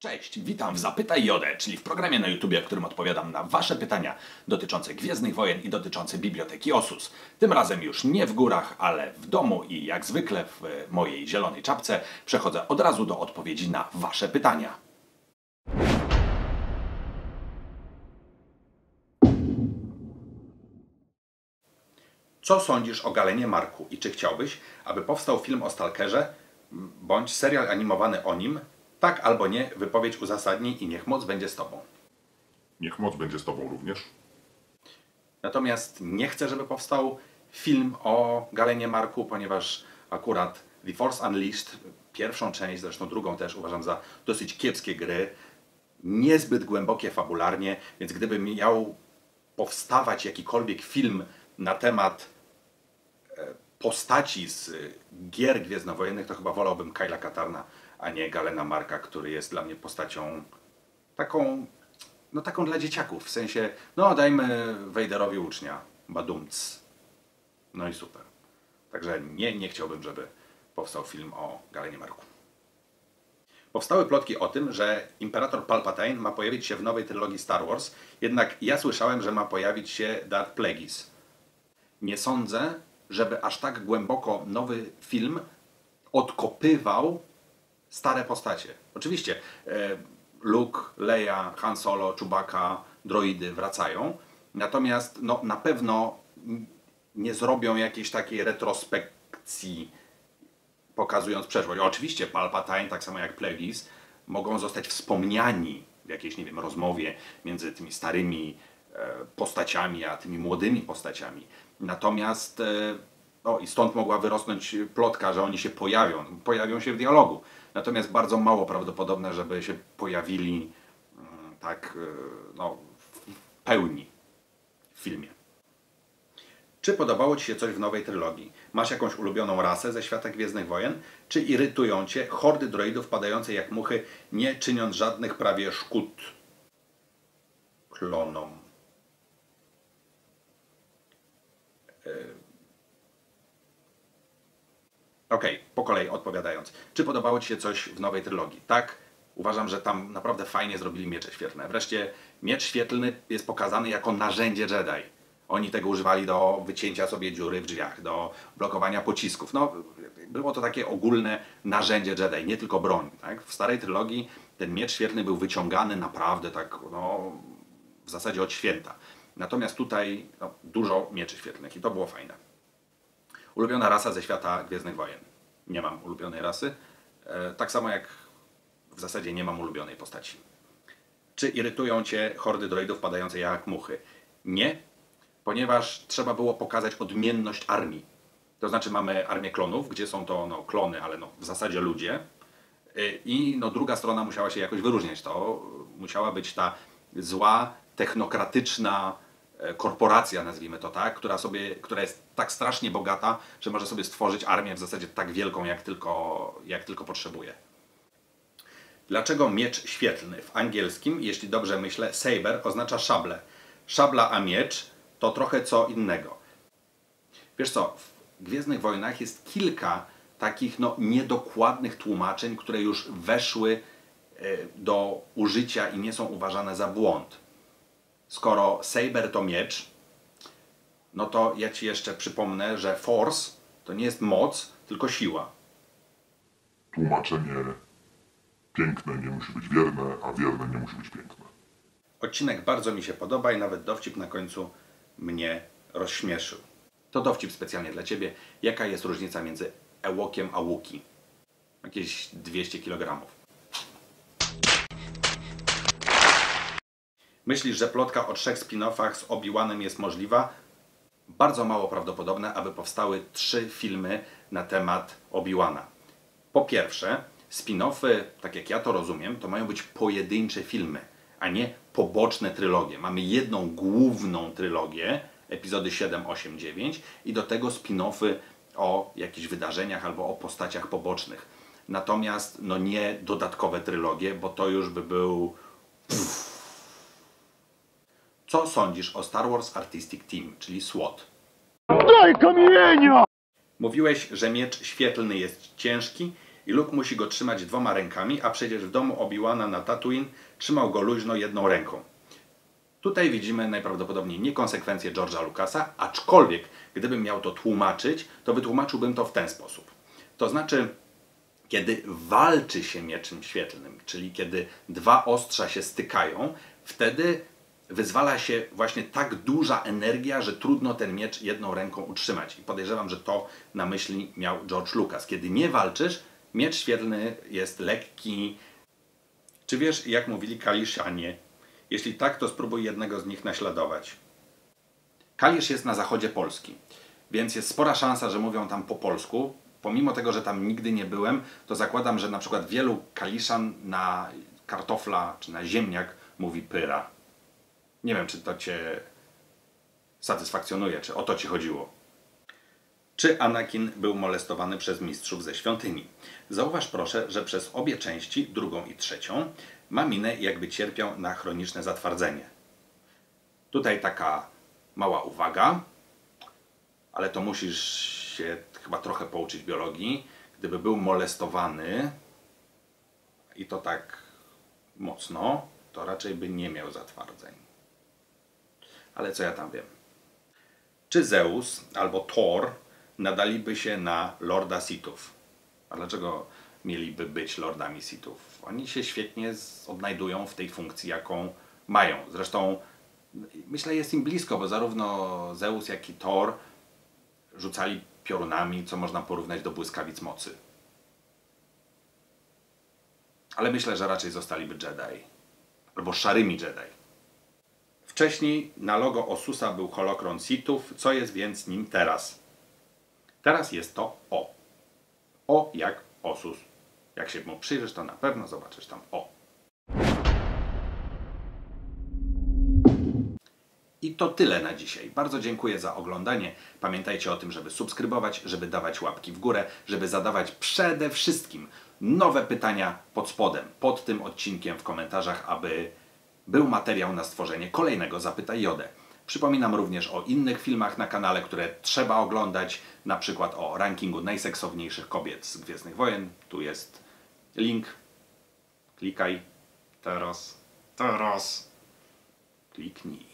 Cześć, witam w Zapytaj Jodę, czyli w programie na YouTubie, w którym odpowiadam na Wasze pytania dotyczące Gwiezdnych Wojen i dotyczące Biblioteki Osus. Tym razem już nie w górach, ale w domu i jak zwykle w mojej zielonej czapce przechodzę od razu do odpowiedzi na Wasze pytania. Co sądzisz o Galenie Marku i czy chciałbyś, aby powstał film o Stalkerze bądź serial animowany o nim? Tak albo nie, wypowiedź uzasadnij i niech moc będzie z Tobą. Niech moc będzie z Tobą również. Natomiast nie chcę, żeby powstał film o Galenie Marku, ponieważ akurat The Force Unleashed, pierwszą część, zresztą drugą też uważam za dosyć kiepskie gry, niezbyt głębokie fabularnie, więc gdyby miał powstawać jakikolwiek film na temat postaci z gier gwiezdnowojennych, to chyba wolałbym Kyla Katarna, a nie Galena Marka, który jest dla mnie postacią taką dla dzieciaków. W sensie, no dajmy Vaderowi ucznia, badumc. No i super. Także nie chciałbym, żeby powstał film o Galenie Marku. Powstały plotki o tym, że Imperator Palpatine ma pojawić się w nowej trylogii Star Wars, jednak ja słyszałem, że ma pojawić się Darth Plagueis. Nie sądzę, żeby aż tak głęboko nowy film odkopywał stare postacie. Oczywiście Luke, Leia, Han Solo, Chewbacca, droidy wracają, natomiast no, na pewno nie zrobią jakiejś takiej retrospekcji pokazując przeszłość. Oczywiście Palpatine, tak samo jak Plagueis, mogą zostać wspomniani w jakiejś, nie wiem, rozmowie między tymi starymi postaciami, a tymi młodymi postaciami. Natomiast i stąd mogła wyrosnąć plotka, że oni się pojawią się w dialogu. Natomiast bardzo mało prawdopodobne, żeby się pojawili w pełni w filmie. Czy podobało Ci się coś w nowej trylogii? Masz jakąś ulubioną rasę ze świata Gwiezdnych Wojen? Czy irytują Cię hordy droidów padające jak muchy, nie czyniąc żadnych prawie szkód klonom? Okej, po kolei odpowiadając. Czy podobało Ci się coś w nowej trylogii? Tak, uważam, że tam naprawdę fajnie zrobili miecze świetlne. Wreszcie miecz świetlny jest pokazany jako narzędzie Jedi. Oni tego używali do wycięcia sobie dziury w drzwiach, do blokowania pocisków. No, było to takie ogólne narzędzie Jedi, nie tylko broń. Tak? W starej trylogii ten miecz świetlny był wyciągany naprawdę tak, w zasadzie od święta. Natomiast tutaj dużo mieczy świetlnych i to było fajne. Ulubiona rasa ze świata Gwiezdnych Wojen. Nie mam ulubionej rasy. Tak samo jak w zasadzie nie mam ulubionej postaci. Czy irytują Cię hordy droidów padające jak muchy? Nie, ponieważ trzeba było pokazać odmienność armii. To znaczy mamy armię klonów, gdzie są to klony, ale w zasadzie ludzie. I druga strona musiała się jakoś wyróżniać. To musiała być ta zła, technokratyczna korporacja, nazwijmy to tak, która jest tak strasznie bogata, że może sobie stworzyć armię w zasadzie tak wielką, jak tylko potrzebuje. Dlaczego miecz świetlny? W angielskim, jeśli dobrze myślę, saber oznacza szablę. Szabla a miecz to trochę co innego. Wiesz co, w Gwiezdnych Wojnach jest kilka takich niedokładnych tłumaczeń, które już weszły do użycia i nie są uważane za błąd. Skoro saber to miecz, no to ja Ci jeszcze przypomnę, że force to nie jest moc, tylko siła. Tłumaczenie piękne nie musi być wierne, a wierne nie musi być piękne. Odcinek bardzo mi się podoba i nawet dowcip na końcu mnie rozśmieszył. To dowcip specjalnie dla Ciebie. Jaka jest różnica między Ewokiem a Wookie? Jakieś 200 kg. Myślisz, że plotka o 3 spin-offach z Obi-Wanem jest możliwa? Bardzo mało prawdopodobne, aby powstały 3 filmy na temat Obi-Wana. Po pierwsze, spin-offy, tak jak ja to rozumiem, to mają być pojedyncze filmy, a nie poboczne trylogie. Mamy jedną główną trylogię, epizody 7, 8, 9 i do tego spin-offy o jakichś wydarzeniach albo o postaciach pobocznych. Natomiast nie dodatkowe trylogie, bo to już by był... Co sądzisz o Star Wars Artistic Team, czyli SWAT? Daj kamienia! Mówiłeś, że miecz świetlny jest ciężki. I Luke musi go trzymać 2 rękami, a przecież w domu Obi-Wana na Tatooine trzymał go luźno 1 ręką. Tutaj widzimy najprawdopodobniej niekonsekwencje George'a Lucasa, aczkolwiek gdybym miał to tłumaczyć, to wytłumaczyłbym to w ten sposób. To znaczy, kiedy walczy się mieczem świetlnym, czyli kiedy 2 ostrza się stykają, wtedy wyzwala się właśnie tak duża energia, że trudno ten miecz 1 ręką utrzymać. I podejrzewam, że to na myśli miał George Lucas. Kiedy nie walczysz, miecz świetlny jest lekki. Czy wiesz, jak mówili Kaliszanie? Jeśli tak, to spróbuj jednego z nich naśladować. Kalisz jest na zachodzie Polski, więc jest spora szansa, że mówią tam po polsku. Pomimo tego, że tam nigdy nie byłem, to zakładam, że na przykład wielu Kaliszan na kartofla czy na ziemniak mówi pyra. Nie wiem, czy to Cię satysfakcjonuje, czy o to Ci chodziło. Czy Anakin był molestowany przez mistrzów ze świątyni? Zauważ proszę, że przez obie części, 2. i 3, ma minę, jakby cierpiał na chroniczne zatwardzenie. Tutaj taka mała uwaga, ale to musisz się chyba trochę pouczyć biologii. Gdyby był molestowany i to tak mocno, to raczej by nie miał zatwardzeń. Ale co ja tam wiem? Czy Zeus albo Thor nadaliby się na Lorda Sithów? A dlaczego mieliby być Lordami Sithów? Oni się świetnie odnajdują w tej funkcji, jaką mają. Zresztą myślę, jest im blisko, bo zarówno Zeus, jak i Thor rzucali piorunami, co można porównać do błyskawic mocy. Ale myślę, że raczej zostaliby Jedi. Albo szarymi Jedi. Wcześniej na logo Osusa był holokron Sithów. Co jest więc nim teraz? Teraz jest to O. O jak Osus. Jak się mu przyjrzysz, to na pewno zobaczysz tam O. I to tyle na dzisiaj. Bardzo dziękuję za oglądanie. Pamiętajcie o tym, żeby subskrybować, żeby dawać łapki w górę, żeby zadawać przede wszystkim nowe pytania pod spodem, pod tym odcinkiem w komentarzach, aby był materiał na stworzenie kolejnego Zapytaj Jodę. Przypominam również o innych filmach na kanale, które trzeba oglądać, na przykład o rankingu najseksowniejszych kobiet z Gwiezdnych Wojen. Tu jest link. Klikaj. Teraz. Kliknij.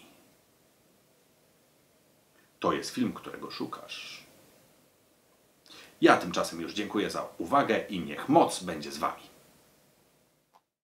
To jest film, którego szukasz. Ja tymczasem już dziękuję za uwagę i niech moc będzie z Wami.